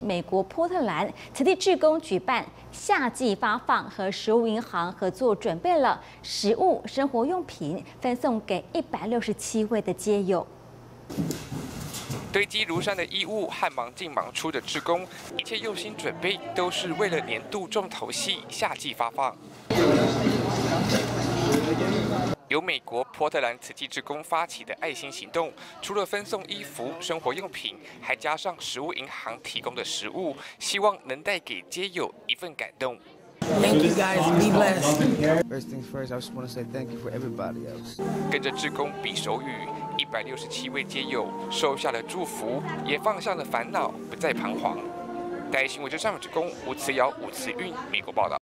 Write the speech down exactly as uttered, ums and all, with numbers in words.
美国波特兰此地志工举办夏季发放，和食物银行合作，准备了食物、生活用品，分送给一百六十七位的街友。 堆积如山的衣物和忙进忙出的志工，一切用心准备，都是为了年度重头戏夏季发放。由美国波特兰慈济志工发起的爱心行动，除了分送衣服、生活用品，还加上食物银行提供的食物，希望能带给街友一份感动。 Thank you guys, be blessed. First things first, I just want to say thank you for everybody else. 跟着志工比手语，一百六十七位街友收下了祝福，也放下了烦恼，不再彷徨。台新闻之上志工吴慈尧、吴慈韵，美国报道。